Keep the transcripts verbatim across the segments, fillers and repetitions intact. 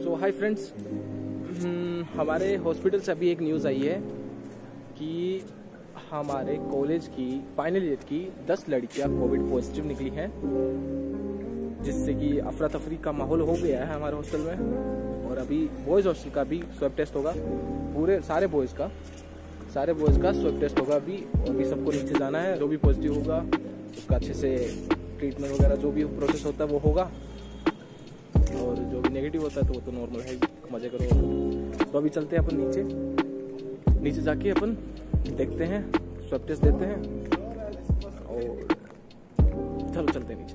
सो hi friends, हमारे hospital से अभी एक न्यूज़ आई है कि हमारे कॉलेज की फाइनल ईयर की दस लड़कियां कोविड पॉजिटिव निकली हैं, जिससे कि अफरा तफरी का माहौल हो गया है हमारे हॉस्टल में। और अभी बॉयज़ हॉस्टल का भी स्वैब टेस्ट होगा, पूरे सारे बॉयज़ का सारे बॉयज़ का स्वैब टेस्ट होगा अभी। और अभी सबको नीचे जाना है, जो भी पॉजिटिव होगा उसका अच्छे से ट्रीटमेंट वगैरह जो भी प्रोसेस होता है वो होगा, और जो भी नेगेटिव होता है तो वो तो नॉर्मल है, मजे करो। तो अभी चलते हैं अपन नीचे नीचे जाके अपन देखते हैं, स्वैब टेस्ट देते हैं और चलो चलते हैं नीचे।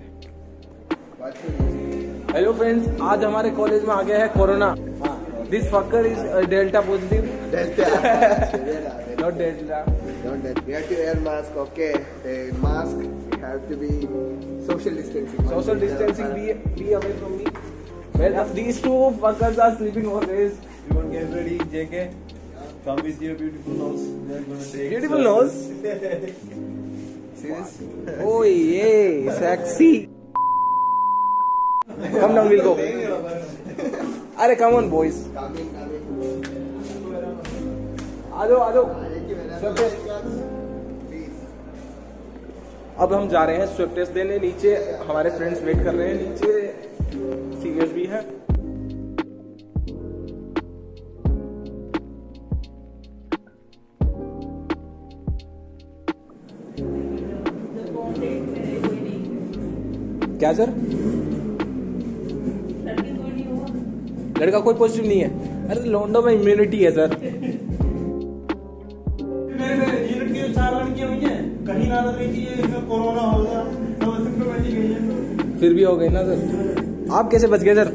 हेलो फ्रेंड्स, आज हमारे कॉलेज में आ गया है corona. This fucker is delta positive. Delta. Not Delta. Not that. We have to wear mask. Okay. The mask. We have to be social distancing. Social distancing. Be be away from me. Well, these two fuckers are sleeping always. You want to get ready, J K? Come with your beautiful nose. They're gonna take. Beautiful nose. Serious? Oh yeah, sexy. Come down, we'll go. अरे come on boys. Coming, coming. आ जाओ आ जाओ। अब हम जा रहे हैं स्वैब टेस्ट देने। नीचे हमारे फ्रेंड्स वेट कर रहे हैं, नीचे सीनियर्स भी हैं। क्या सर? लड़का कोई पॉजिटिव नहीं है। अरे लॉन्डो में इम्यूनिटी है सर। चार लड़कियां हुई हैं, कहीं ना लग रही थी ये कोरोना हो गया, सब सिम्टोमेटिक गई है। फिर भी हो गई ना सर। आप कैसे बच गए सर?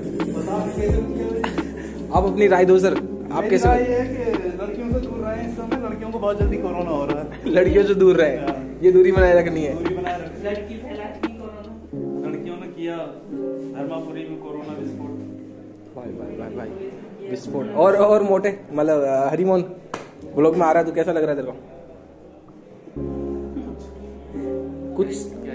आप अपनी राय दो सर। आप कैसे? ये है कि लड़कियों से दूर रहे, इस समय लड़कियों को बहुत जल्दी कोरोना हो रहा है। लड़कियों से दूर रहे, ये दूरी बनाए रखनी है। दूरी बनाए रखनी। लड़की फैलाती कोरोना। लड़कियों ने किया धर्मापुरी में कोरोना विस्फोट। भाई भाई भाई भाई विस्फोट। और और मोटे मतलब हरिमोहन ब्लॉग में आ रहा है तो कैसा लग रहा है तेरे को? कुछ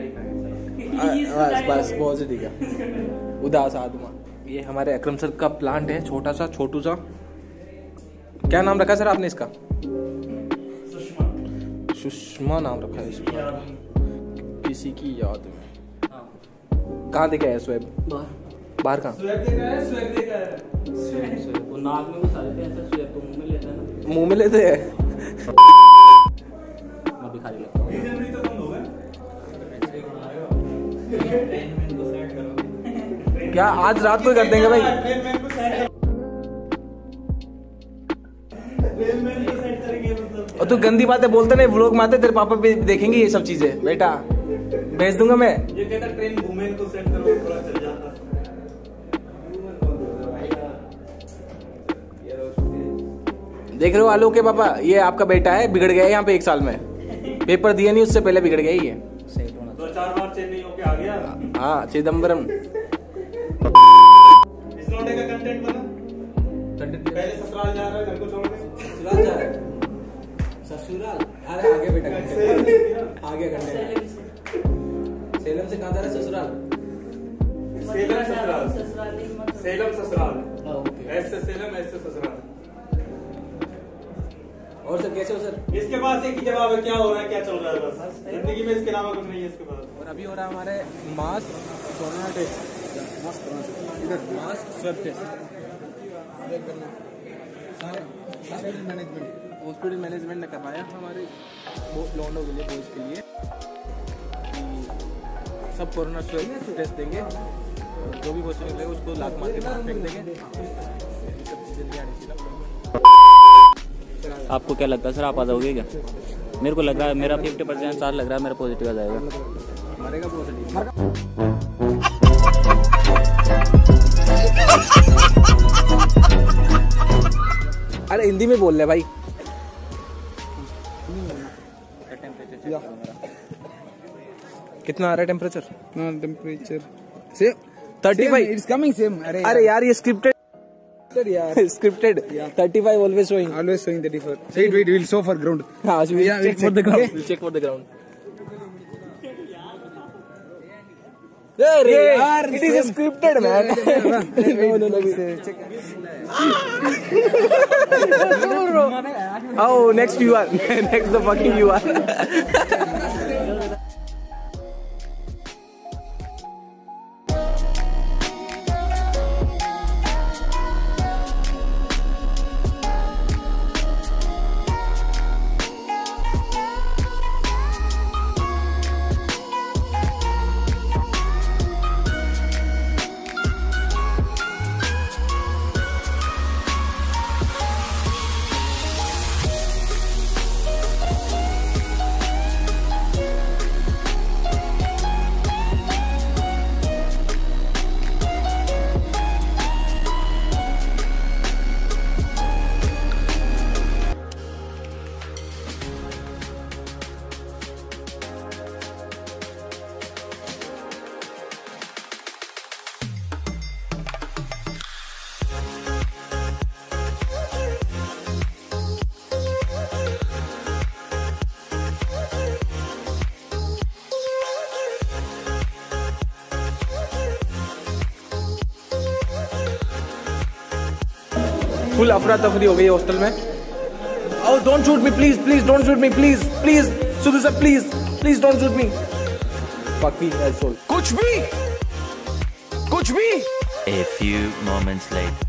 बस बस बहुत ठीक है। उदास आत्मा। ये हमारे अकरम सर का प्लांट है, छोटा सा छोटू सा। क्या नाम रखा सर आपने इसका? सुषमा। सुषमा नाम रखा है इसका, किसी की याद में। कहाँ देखा है स्वैब? बाहर कहाँ? स्वैब देखा है, स्वैब देखा है। स्वैब स्वैब वो नाक में घुसा देते हैं सर, स्वैब तो मुंह में लेते हैं ना। मुंह में लेते हैं। मैं भिखारी लगता हूँ। ये जनवरी तो बंद हो गया। क्या आज रात को कर देंगे भाई? ट्रेनमैन को सेट ट्रेनमैन को सेट करेंगे मतलब। और तू गंदी बातें बोलते नहीं, व्लॉग में आते तेरे पापा भी देखेंगे ये सब चीजें। बेटा भेज दूंगा मैं। ये कहता ट्रेन वुमेन को सेट करो, थोड़ा चल जाता। देख रहे हो आलोक के पापा, ये आपका बेटा है, बिगड़ गया है यहाँ पे एक साल में। पेपर दिया नहीं, उससे पहले बिगड़ गया ही है। दो चार बार चेन्नई होके आ गया। हाँ चिदम्बरम। इस लौंडे का कंटेंट बना। कंटेंट पहले ससुराल जा रहा है, घर को छोड़ के। ससुराल जा रहा है। ससुराल अरे आगे बेटा कंटेंट आगे कंटेंट। सेलम से कहाँ जा रहा है? ससुराल। सेलम ससुराल। सेलम ससुराल। ऐसे सेलम ऐसे ससुराल। और सर कैसे हो सर? इसके पास एक ही जवाब है, क्या हो रहा है, क्या चल रहा है, बस जिंदगी में इसके अलावा कुछ नहीं है इसके पास। और अभी हो रहा है हमारे मास्क कोरोना टेस्ट, इधर mask swab test. Hospital management ने करवाया हमारे लॉन्डो के लिए, बॉयज़ के लिए, कि सब कोरोना स्वैब टेस्ट देंगे और जो भी पॉजिटिव निकलेगा उसको लात मार के बाहर फेंक देंगे। आपको क्या लगता है सर, आप आ जाओगे क्या? मेरे को लग रहा है, मेरा फिफ्टी परसेंट चार लग रहा है, मेरा पॉजिटिव आ जाएगा। मारेगा पॉजिटिव। अरे हिंदी में बोल रहे भाई। कितना आ रहा है temperature? Temperature same thirty five. It's coming same. अरे अरे यार ये स्क्रिप्टेड यार, scripted. Thirty five always showing, always showing thirty-four. Wait, wait, we'll show for ground. हाँ we'll Yeah, check we'll for the check, ground. okay? We'll check for the ground. यार it is scripted man. No no no. Oh next you are next the fucking you are. Full अफरा तफरी हो गई hostel में. Oh don't shoot me please please don't shoot me please please Sudhu sir please please don't shoot me. Fuck me asshole. कुछ भी कुछ भी. A few moments later.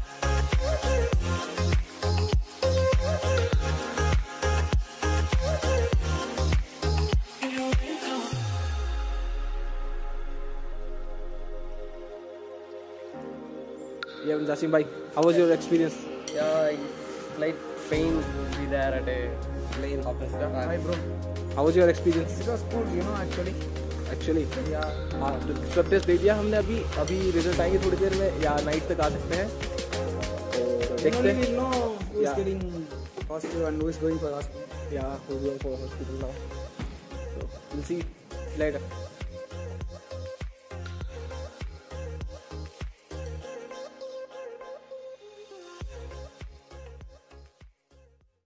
Yeah, Jasim bhai, how was your experience? Yeah, slight pain will be there at a plane office. Hi bro. How was your experience? It was cool, you know, actually. Actually. Yeah. हाँ तो सब test दे दिया हमने. अभी अभी result आएंगे थोड़ी देर में या नाइट तक आ सकते हैं. तो देखते हैं. No, who is Yeah. getting positive and who is going for hospital. Yeah, who's going for hospital now? So we'll see later.